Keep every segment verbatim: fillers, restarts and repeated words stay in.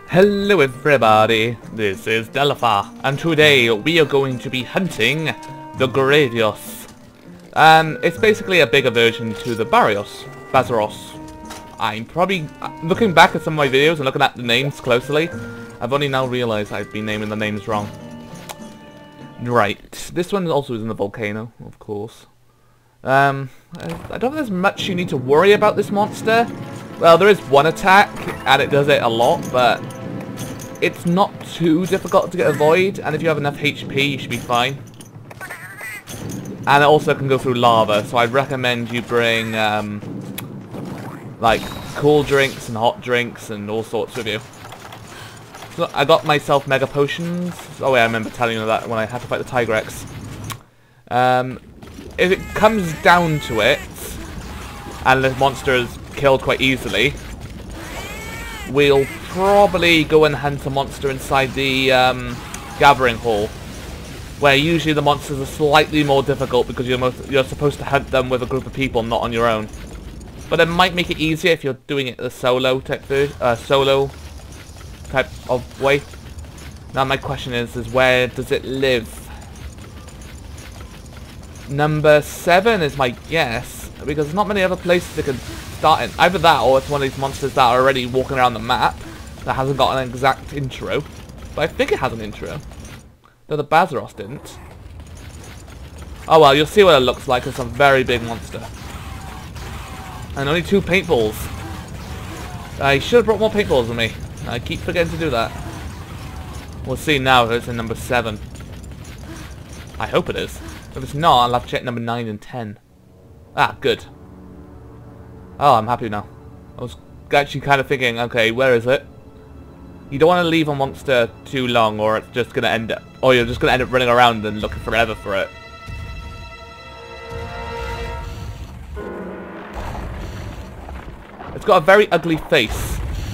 Hello everybody, this is Delpha, and today we are going to be hunting the Gravios. Um, it's basically a bigger version to the Barrios, Bazaros. I'm probably, looking back at some of my videos and looking at the names closely, I've only now realised I've been naming the names wrong. Right, this one also is in the volcano, of course. Um, I don't think there's much you need to worry about this monster. Well, there is one attack, and it does it a lot, but it's not too difficult to get avoid, and if you have enough H P, you should be fine. And it also can go through lava, so I'd recommend you bring, um, like, cool drinks and hot drinks and all sorts with you. So I got myself mega potions. Oh yeah, I remember telling you that when I had to fight the Tigrex. Um, if it comes down to it, and the monster is killed quite easily, we'll probably go and hunt a monster inside the um, gathering hall, where usually the monsters are slightly more difficult because you're most, you're supposed to hunt them with a group of people, not on your own. But it might make it easier if you're doing it a solo type ver uh, solo type of way. Now my question is, is where does it live? Number seven is my guess, because there's not many other places it could start in. Either that, or it's one of these monsters that are already walking around the map that hasn't got an exact intro. But I think it has an intro. Though the Bazaros didn't. Oh well, you'll see what it looks like. It's a very big monster. And only two paintballs. I should have brought more paintballs with me. I keep forgetting to do that. We'll see now if it's in number seven. I hope it is. If it's not, I'll have to check number nine and ten. Ah, good. Oh, I'm happy now. I was actually kind of thinking, okay, where is it? You don't want to leave a monster too long, or it's just going to end up, or you're just going to end up running around and looking forever for it. It's got a very ugly face.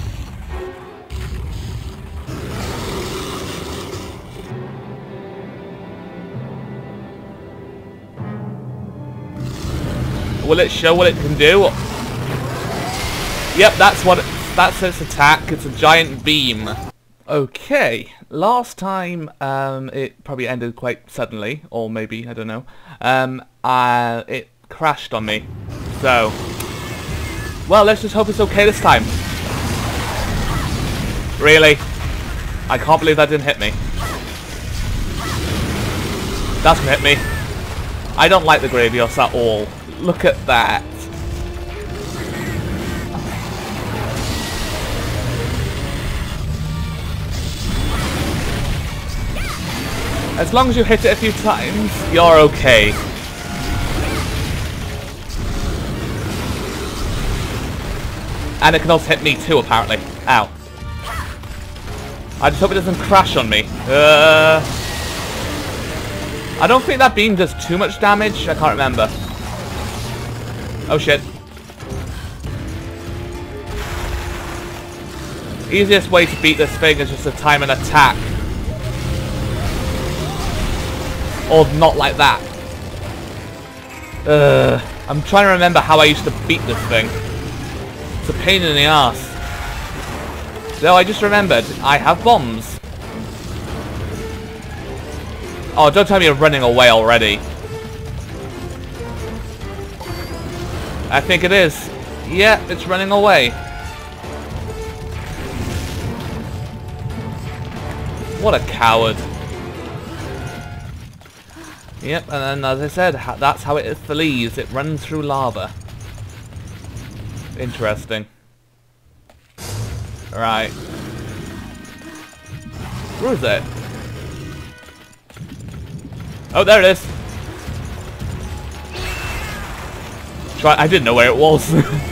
Will it show what it can do? Yep, that's what it, that's its attack. It's a giant beam. Okay, last time um, it probably ended quite suddenly, or maybe, I don't know. Um, uh, it crashed on me. So, well, let's just hope it's okay this time. Really? I can't believe that didn't hit me. That's gonna hit me. I don't like the Gravios at all. Look at that. As long as you hit it a few times, you're okay. And it can also hit me too, apparently. Ow. I just hope it doesn't crash on me. Uh, I don't think that beam does too much damage. I can't remember. Oh shit. Easiest way to beat this thing is just to time an attack. Or not like that. Ugh. I'm trying to remember how I used to beat this thing. It's a pain in the ass. Though I just remembered, I have bombs. Oh, don't tell me you're running away already. I think it is. Yeah, it's running away. What a coward. Yep, and then as I said, that's how it flees. It runs through lava. Interesting. Right. Where is it? Oh, there it is. Try I didn't know where it was.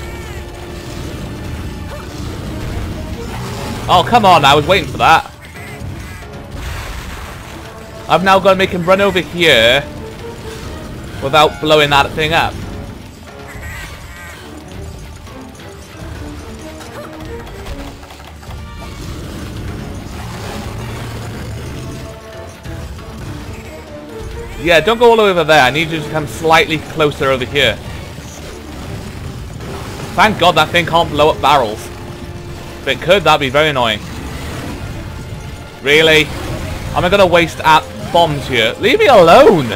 Oh, come on, I was waiting for that. I've now got to make him run over here without blowing that thing up. Yeah, don't go all the way over there. I need you to come slightly closer over here. Thank God that thing can't blow up barrels. If it could, that'd be very annoying. Really? Am I gonna waste at bombs here? Leave me alone!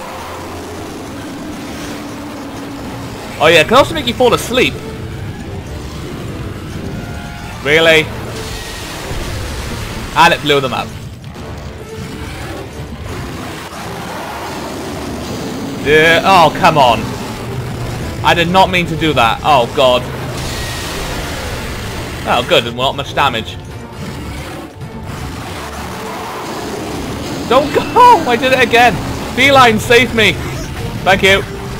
Oh yeah, it can also make you fall asleep. Really? And it blew them up. Yeah, oh, come on. I did not mean to do that. Oh, God. Oh, good. Not much damage. Don't go! I did it again. Feline, save me. Thank you.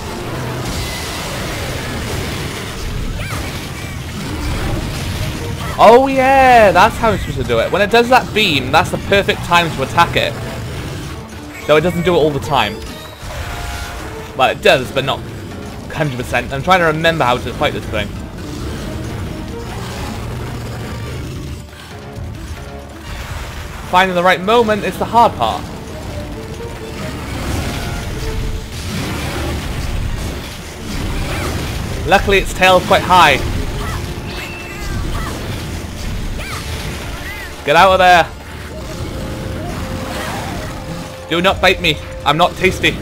Oh, yeah. That's how I'm supposed to do it. When it does that beam, that's the perfect time to attack it. Though it doesn't do it all the time. Well, it does, but not one hundred percent. I'm trying to remember how to fight this thing. Finding the right moment is the hard part. Luckily, its tail's quite high. Get out of there. Do not bite me. I'm not tasty.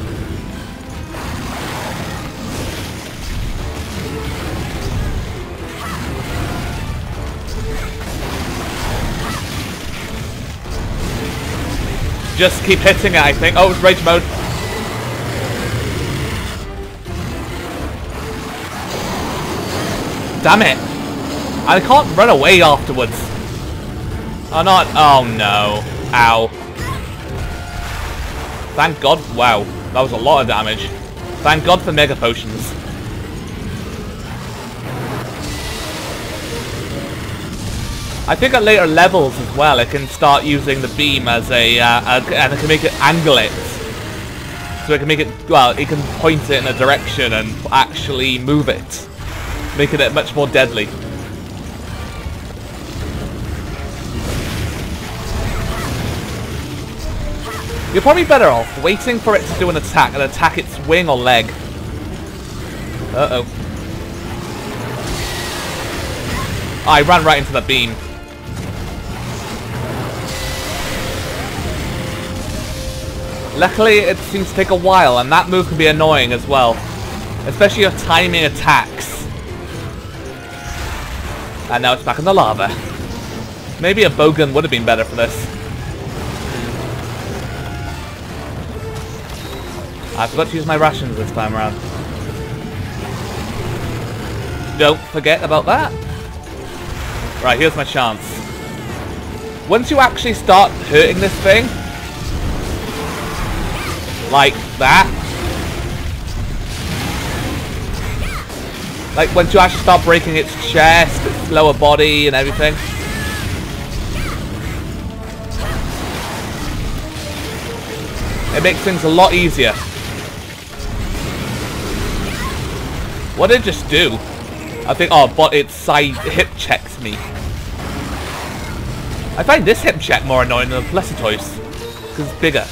Just keep hitting it, I think. Oh, it's rage mode. Damn it. I can't run away afterwards. Oh, not. Oh, no. Ow. Thank God. Wow. That was a lot of damage. Thank God for mega potions. I think at later levels as well, it can start using the beam as a, uh, a and it can make it angle it. So it can make it, well, it can point it in a direction and actually move it, making it much more deadly. You're probably better off waiting for it to do an attack and attack its wing or leg. Uh-oh. Oh, I ran right into the beam. Luckily, it seems to take a while, and that move can be annoying as well. Especially your timing attacks. And now it's back in the lava. Maybe a bowgun would have been better for this. I forgot to use my rations this time around. Don't forget about that. Right, here's my chance. Once you actually start hurting this thing, like that, like once you actually start breaking its chest, its lower body and everything, it makes things a lot easier. What did it just do? I think, oh, but its side hip checks me. I find this hip check more annoying than the Blessitoise, because it's bigger.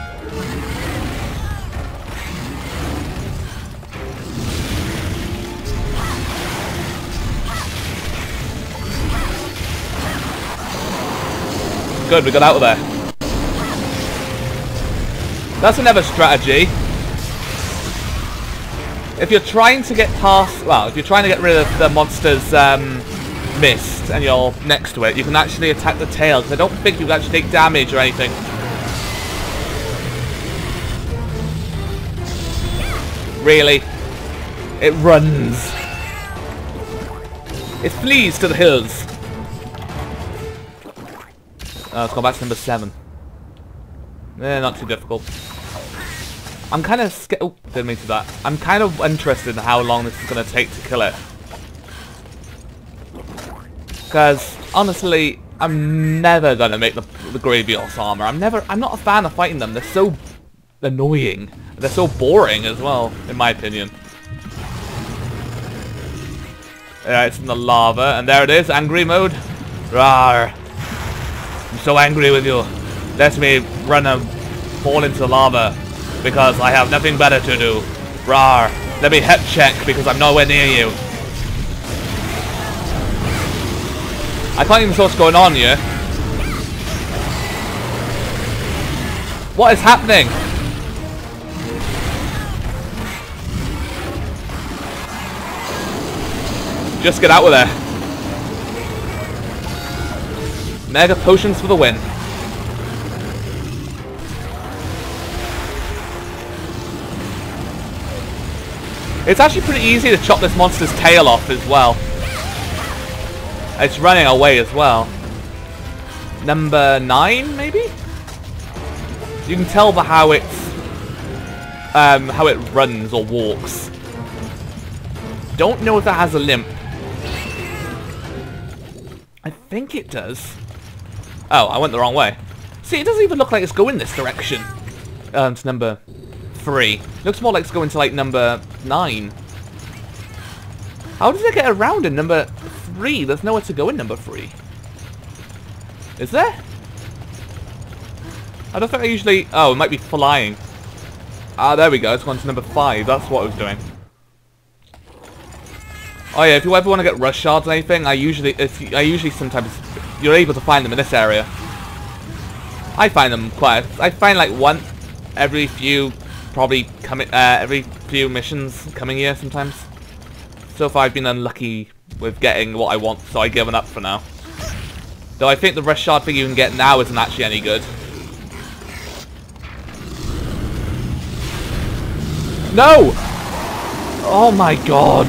Good, we got out of there. That's another strategy. If you're trying to get past, well, if you're trying to get rid of the monster's um, mist and you're next to it, you can actually attack the tail, because I don't think you can actually take damage or anything. Really? It runs. It flees to the hills. Oh, let's go back to number seven. Eh, not too difficult. I'm kind of scared. Oh, didn't mean to do that. I'm kind of interested in how long this is going to take to kill it. Because, honestly, I'm never going to make the, the Gravios armor. I'm never, I'm not a fan of fighting them. They're so annoying. They're so boring as well, in my opinion. Yeah, it's in the lava. And there it is, angry mode. Rawr. I'm so angry with you. Let me run and fall into the lava. Because I have nothing better to do. Rawr. Let me hip check because I'm nowhere near you. I can't even see what's going on here. What is happening? Just get out of there. Mega potions for the win. It's actually pretty easy to chop this monster's tail off as well. It's running away as well. Number nine, maybe? You can tell by how it's um, how it runs or walks. Don't know if it has a limp. I think it does. Oh, I went the wrong way. See, it doesn't even look like it's going this direction. Um, to number three. Looks more like it's going to like number nine. How does it get around in number three? There's nowhere to go in number three. Is there? I don't think I usually... Oh, it might be flying. Ah, there we go. It's gone to number five. That's what I was doing. Oh yeah, if you ever want to get rush shards or anything, I usually, it's, I usually sometimes, you're able to find them in this area. I find them quite, I find like one every few, probably coming, uh, every few missions coming here sometimes. So far I've been unlucky with getting what I want, so I've given up for now. Though I think the rush shard thing you can get now isn't actually any good. No! Oh my god!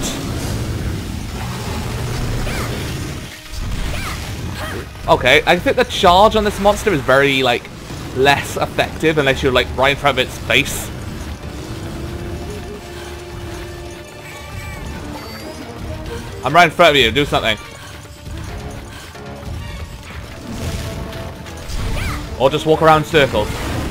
Okay, I think the charge on this monster is very, like, less effective unless you're, like, right in front of its face. I'm right in front of you, do something. Or just walk around in circles.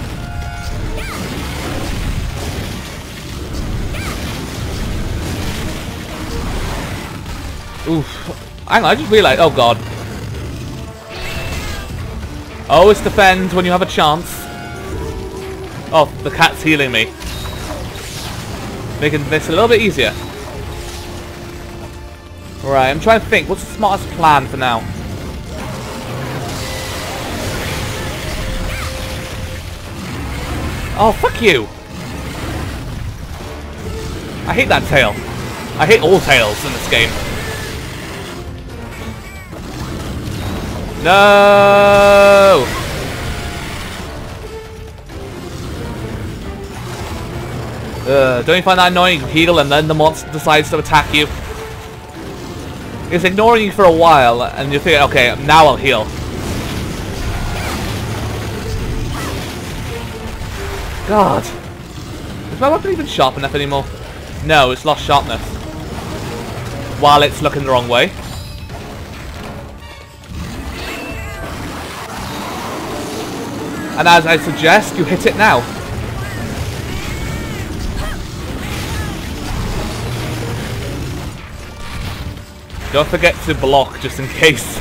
Oof. Hang on, I just realized, oh god. Always defend when you have a chance. Oh, the cat's healing me. Making this a little bit easier. Right, I'm trying to think. What's the smartest plan for now? Oh, fuck you! I hate that tail. I hate all tails in this game. No! Uh, don't you find that annoying? You heal and then the monster decides to attack you. It's ignoring you for a while and you think, okay, now I'll heal. God. Is my weapon even sharp enough anymore? No, it's lost sharpness. While it's looking the wrong way. And as I suggest, you hit it now. Don't forget to block just in case.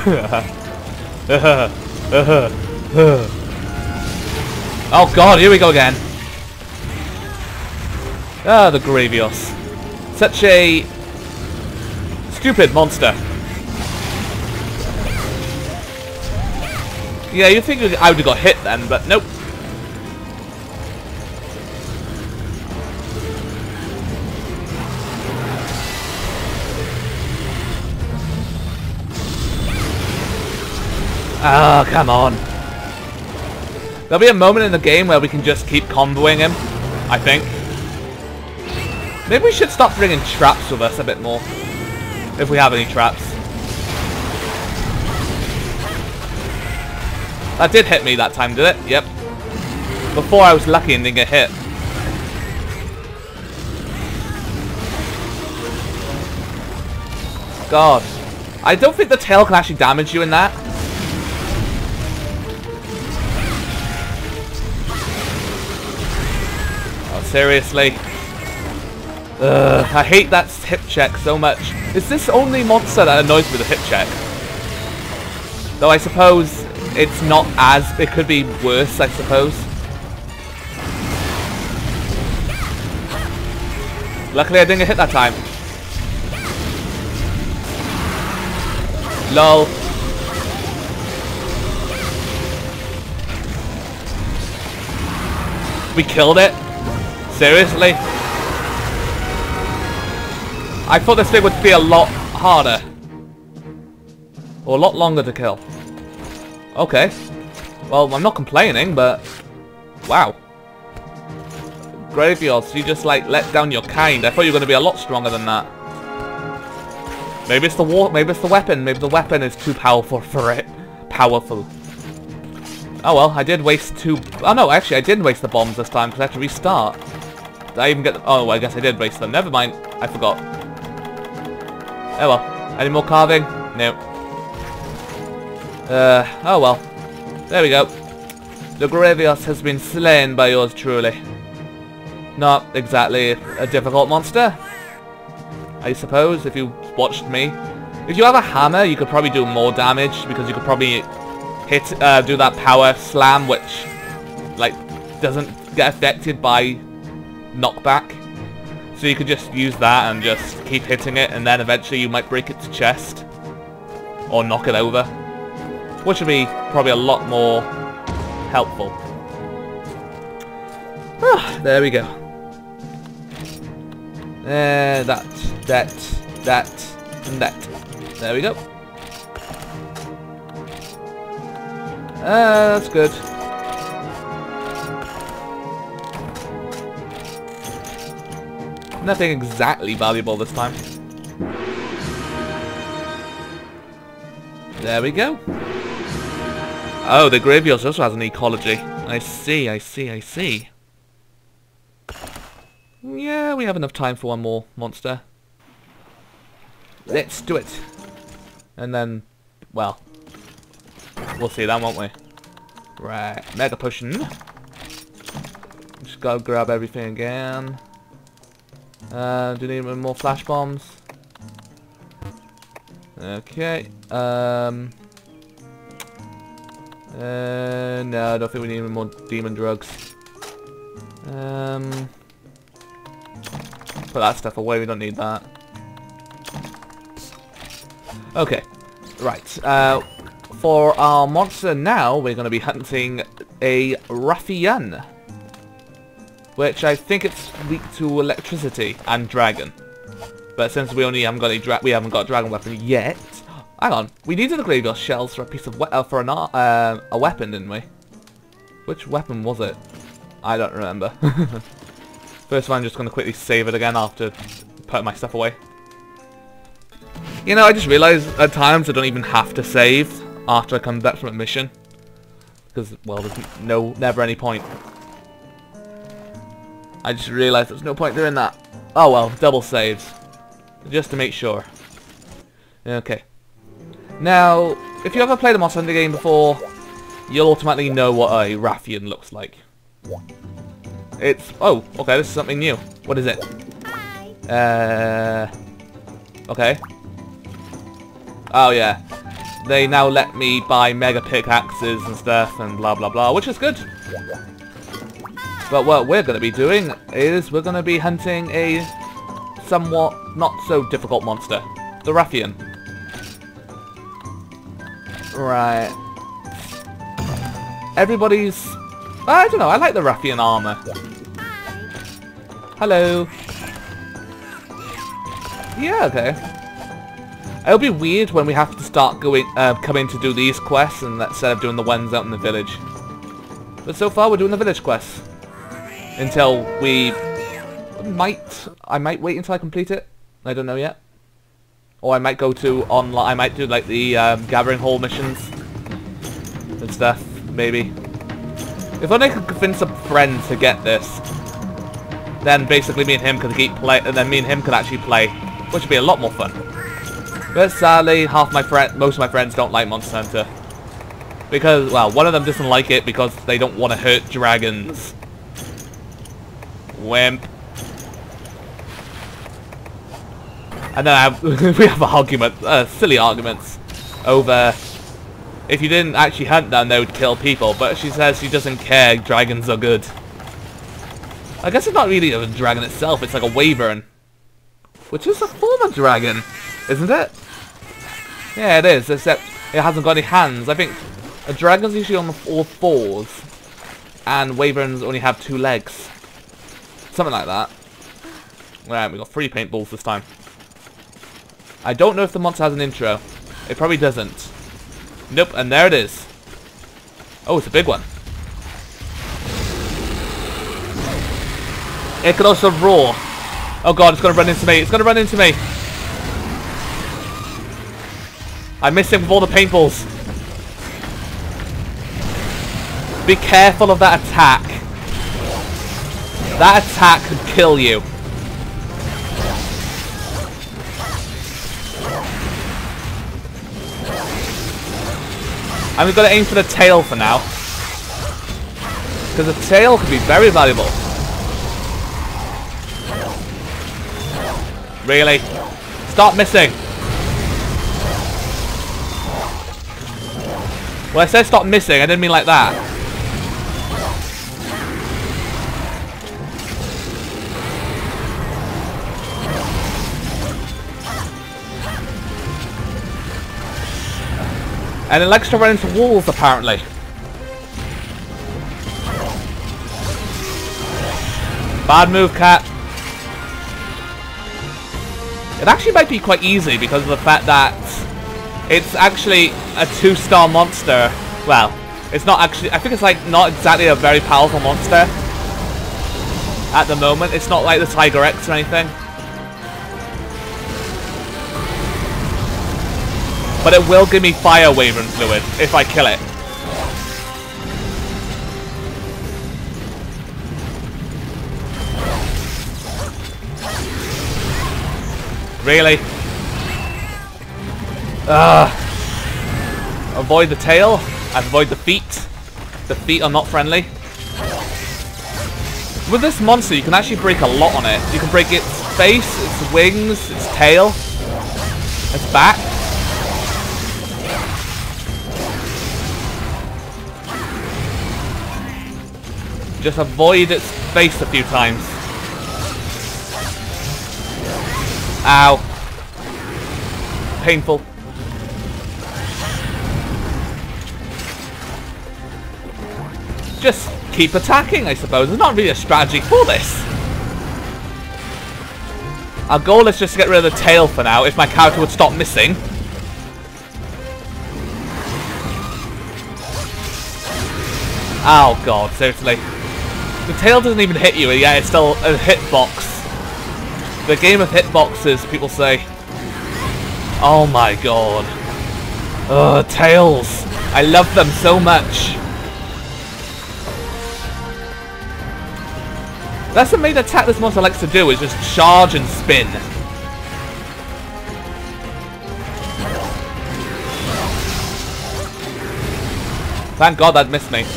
Oh god, here we go again. Ah, the Gravios. Such a stupid monster. Yeah, you'd think I would have got hit then, but nope. Oh, come on. There'll be a moment in the game where we can just keep comboing him, I think. Maybe we should stop bringing traps with us a bit more. If we have any traps. That did hit me that time, did it? Yep. Before I was lucky and didn't get hit. God. I don't think the tail can actually damage you in that. Oh, seriously? Ugh, I hate that hip check so much. Is this only monster that annoys me with the hip check? Though I suppose it's not as... It could be worse, I suppose. Luckily I didn't get hit that time. Lol. We killed it? Seriously? I thought this thing would be a lot harder. Or a lot longer to kill. Okay. Well, I'm not complaining, but... Wow. Gravios, you just, like, let down your kind. I thought you were going to be a lot stronger than that. Maybe it's the war. Maybe it's the weapon. Maybe the weapon is too powerful for it. Powerful. Oh well, I did waste two... Oh no, actually I didn't waste the bombs this time because I had to restart. Did I even get... The... Oh, I guess I did waste them. Never mind. I forgot. Oh well. Any more carving? No. Uh, oh well. There we go. The Gravios has been slain by yours truly. Not exactly a difficult monster, I suppose, if you watched me. If you have a hammer, you could probably do more damage, because you could probably hit, uh, do that power slam, which, like, doesn't get affected by knockback. So you could just use that and just keep hitting it, and then eventually you might break its chest. Or knock it over. Which would be probably a lot more helpful. Ah, there we go. Uh, that, that, that, and that. There we go. Uh, that's good. Nothing exactly valuable this time. There we go. Oh, the Gravios also has an ecology. I see, I see, I see. Yeah, we have enough time for one more monster. Let's do it. And then, well, we'll see that, won't we? Right, Mega Potion. Just gotta grab everything again. Uh, do you need more flash bombs? Okay. Um. Uh, no, I don't think we need any more demon drugs. Um. Put that stuff away. We don't need that. Okay. Right. Uh, for our monster now, we're going to be hunting a Rathian, which I think it's weak to electricity and dragon. But since we only haven't got a dra we haven't got a dragon weapon yet. Hang on, we needed the Gravios shells for a piece of we uh, for an uh, a weapon, didn't we? Which weapon was it? I don't remember. First one, I'm just going to quickly save it again after putting my stuff away. You know, I just realised at times I don't even have to save after I come back from a mission. Because, well, there's no, never any point. I just realised there's no point doing that. Oh well, double saves. Just to make sure. Okay. Now, if you ever played a Monster Hunter game before, you'll automatically know what a Rathian looks like. It's... Oh, okay, this is something new. What is it? Uh... Okay. Oh, yeah. They now let me buy mega pickaxes and stuff and blah blah blah, which is good. But what we're going to be doing is we're going to be hunting a somewhat not so difficult monster. The Rathian. Right. Everybody's... I don't know, I like the Rathian armor. Hello. Yeah, okay. It'll be weird when we have to start going, uh, coming to do these quests and instead of doing the ones out in the village. But so far we're doing the village quests. Until we might... I might wait until I complete it. I don't know yet. Or I might go to online. I might do like the um, gathering hall missions and stuff. Maybe. If only I could convince a friend to get this, then basically me and him could keep play, and then me and him could actually play, which would be a lot more fun. But sadly, half my friend, most of my friends don't like Monster Hunter because, well, one of them doesn't like it because they don't want to hurt dragons. Wimp. And then I have, we have an argument, uh, silly arguments, over if you didn't actually hunt them, they would kill people. But she says she doesn't care, dragons are good. I guess it's not really a dragon itself, it's like a wyvern. Which is a form of dragon, isn't it? Yeah, it is, except it hasn't got any hands. I think a dragon's usually on all fours. and wyverns only have two legs. Something like that. Alright, we got three paintballs this time. I don't know if the monster has an intro. It probably doesn't. Nope, and there it is. Oh, it's a big one. It can also roar. Oh god, it's gonna run into me. It's gonna run into me. I missed him with all the paintballs. Be careful of that attack. That attack could kill you. I'm just gonna aim for the tail for now. Because the tail could be very valuable. Really? Stop missing. Well, I said stop missing, I didn't mean like that. And it likes to run into walls, apparently. Bad move, cat. It actually might be quite easy because of the fact that it's actually a two-star monster. Well, it's not actually... I think it's like not exactly a very powerful monster at the moment. It's not like the Tiger X or anything. But it will give me fire wyvern fluid if I kill it. Really? Ugh. Avoid the tail. Avoid the feet. The feet are not friendly. With this monster, you can actually break a lot on it. You can break its face, its wings, its tail, its back. Just avoid its face a few times. Ow. Painful. Just keep attacking, I suppose. There's not really a strategy for this. Our goal is just to get rid of the tail for now, if my character would stop missing. Oh god, seriously. The tail doesn't even hit you, yet it's still a hitbox. The game of hitboxes, people say. Oh my god. Ugh, tails. I love them so much. That's the main attack this monster likes to do, is just charge and spin. Thank god that missed me.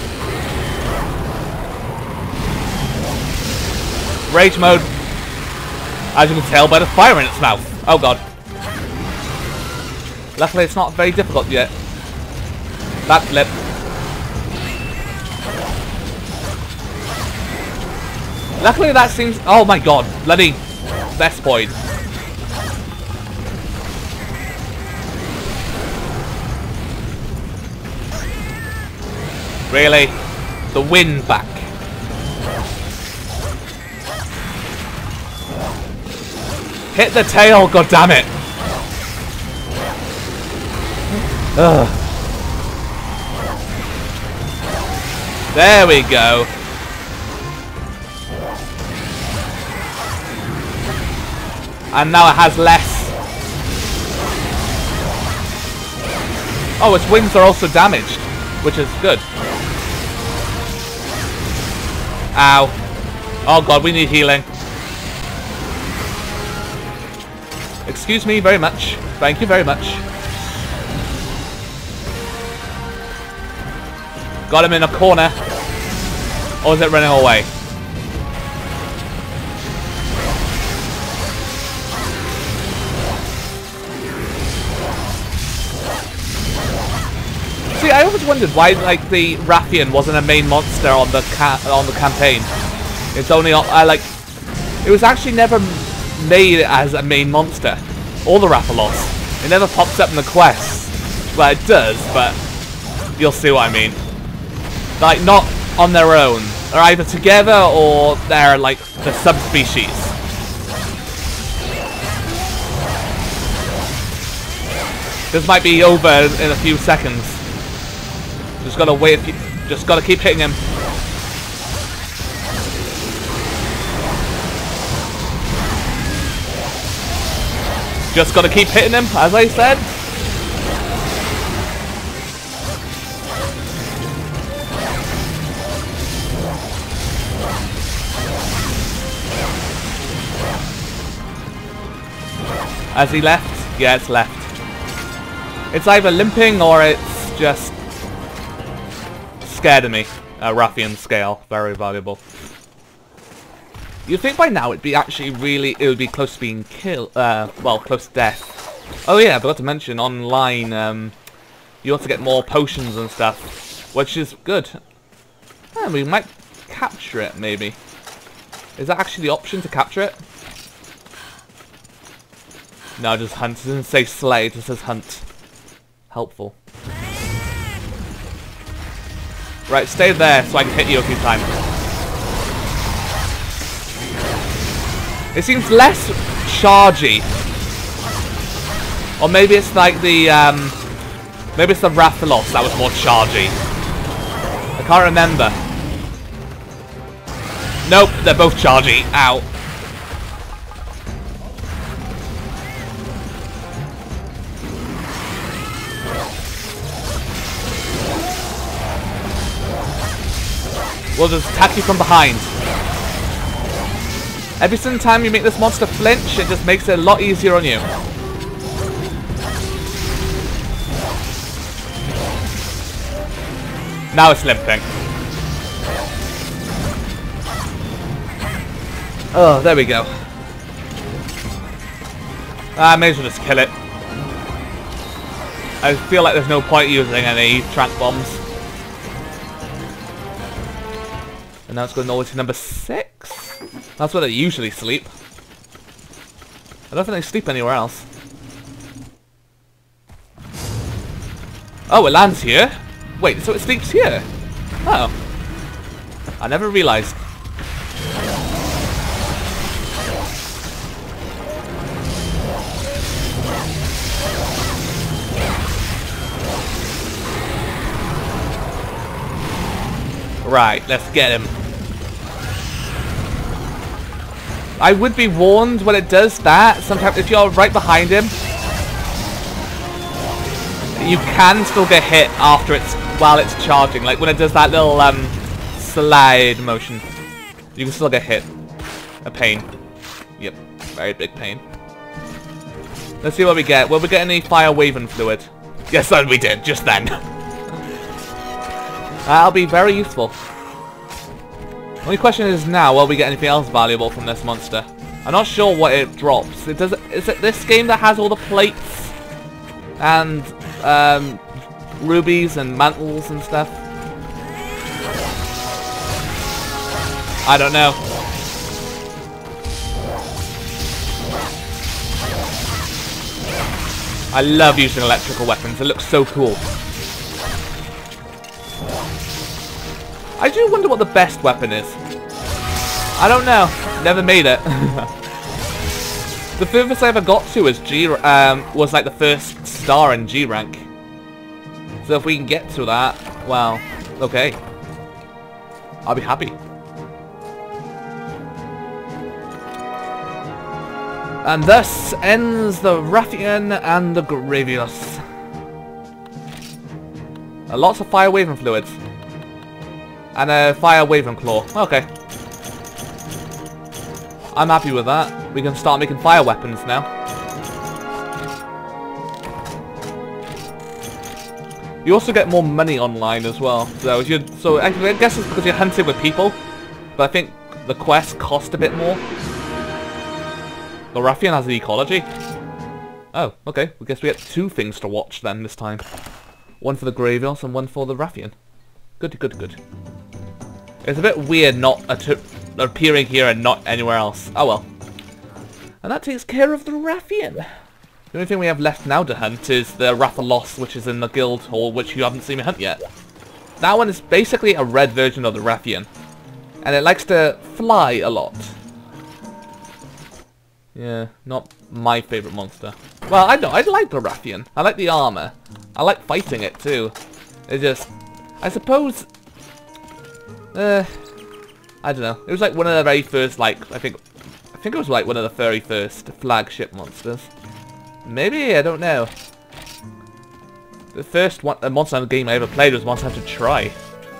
Rage mode. As you can tell by the fire in its mouth. Oh god. Luckily it's not very difficult yet. Backflip. Luckily that seems... Oh my god. Bloody Vespoid. Really? The wind back. Hit the tail, goddammit! Ugh. There we go. And now it has less. Oh, its wings are also damaged, which is good. Ow. Oh god, we need healing. Excuse me very much. Thank you very much. Got him in a corner. Or is it running away? See, I always wondered why, like, the Rathian wasn't a main monster on the ca on the campaign. It's only on, I like, it was actually never made as a main monster. Or the Rathalos. It never pops up in the quests. Well, it does, but you'll see what I mean. Like, not on their own. They're either together or they're like the subspecies. This might be over in a few seconds. Just gotta wait a few, just gotta keep hitting him. Just gotta keep hitting him, as I said. Has he left? Yeah, it's left. It's either limping or it's just scared of me. Uh, Rathian scale, very valuable. You'd think by now it'd be actually really, it would be close to being killed, uh, well, close to death. Oh yeah, I forgot to mention, online, um, you also get more potions and stuff, which is good. And we might capture it, maybe. Is that actually the option to capture it? No, just hunt. It doesn't say slay, it just says hunt. Helpful. Right, stay there so I can hit you a few times. It seems less chargy. Or maybe it's like the, um... maybe it's the Rathian that was more chargy. I can't remember. Nope, they're both chargy. Ow. We'll just attack you from behind. Every single time you make this monster flinch, it just makes it a lot easier on you. Now it's limping. Oh, there we go. I may as well just kill it. I feel like there's no point using any trank bombs. And now it's going all the way to number six. That's where they usually sleep. I don't think they sleep anywhere else. Oh, it lands here? Wait, so it sleeps here? Oh. I never realized. Right, let's get him. I would be warned when it does that. Sometimes if you're right behind him, you can still get hit after it's while it's charging. Like when it does that little um slide motion, you can still get hit. A pain. Yep, very big pain. Let's see what we get. Will we get any fire waving fluid? Yes, that we did just then. That'll be very useful. Only question is now, will we get anything else valuable from this monster? I'm not sure what it drops. It does. Is it this game that has all the plates and um, rubies and mantles and stuff? I don't know. I love using electrical weapons. It looks so cool. I do wonder what the best weapon is. I don't know. Never made it. The furthest I ever got to was G um, was like the first star in G rank. So if we can get to that, well, okay. I'll be happy. And thus ends the Rathian and the Gravios. Uh, lots of fire waving fluids. And a fire waving claw. Okay. I'm happy with that. We can start making fire weapons now. You also get more money online as well. So if you so I guess it's because you're hunting with people. But I think the quests cost a bit more. The Rathian has the ecology. Oh, okay. I guess we get two things to watch then this time. One for the Gravios and one for the Rathian. Good, good, good. It's a bit weird not appearing here and not anywhere else. Oh well. And that takes care of the Rathian. The only thing we have left now to hunt is the Rathian, which is in the guild hall, which you haven't seen me hunt yet. That one is basically a red version of the Rathian. And it likes to fly a lot. Yeah, not my favourite monster. Well, I know, I like the Rathian. I like the armor. I like fighting it too. It just, I suppose, uh, I don't know. It was like one of the very first, like, I think, I think it was like one of the very first flagship monsters. Maybe, I don't know. The first one, the Monster Hunter game I ever played was Monster Hunter Try.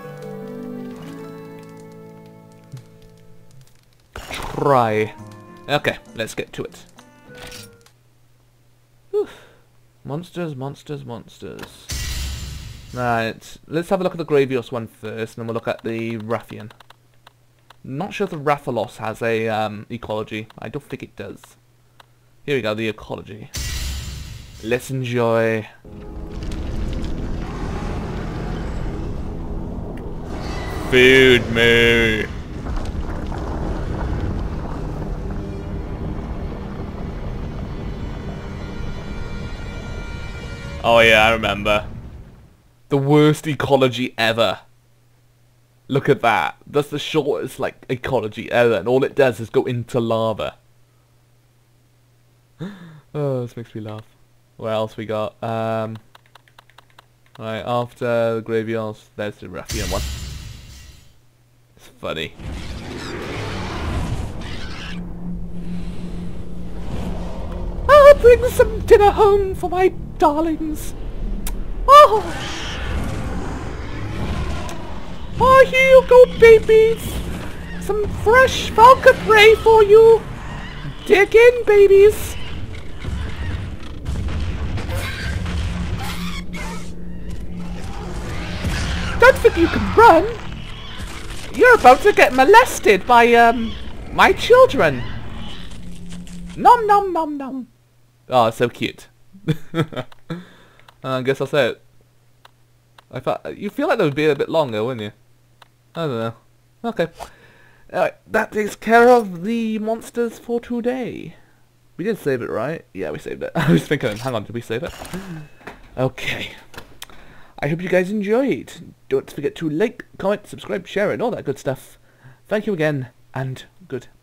Try. Okay, let's get to it. Whew. Monsters, monsters, monsters. Right, let's have a look at the Gravios one first, and then we'll look at the Rathian. Not sure if the Rathalos has a um, ecology. I don't think it does. Here we go, the ecology. Let's enjoy. Feed me. Oh yeah, I remember. The worst ecology ever. Look at that. That's the shortest, like, ecology ever, and all it does is go into lava. Oh, this makes me laugh. What else we got? Um, right, after the Gravios, there's the Rathian one. It's funny. I'll bring some dinner home for my darlings. Oh! Oh, here you go, babies! Some fresh falcon prey for you! Dig in, babies! Don't think you can run! You're about to get molested by, um, my children! Nom nom nom nom! Oh, so cute. uh, I guess that's it. I thought, you feel like that would be a bit longer, wouldn't you? I don't know. Okay. Alright, that takes care of the monsters for today. We did save it, right? Yeah, we saved it. I was thinking, hang on, did we save it? Okay. I hope you guys enjoyed. Don't forget to like, comment, subscribe, share, and all that good stuff. Thank you again, and goodbye.